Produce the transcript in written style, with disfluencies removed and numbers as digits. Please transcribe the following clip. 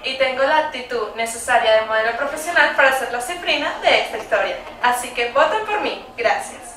y tengo la actitud necesaria de modelo profesional para ser la cifrina de esta historia. Así que voten por mí. Gracias.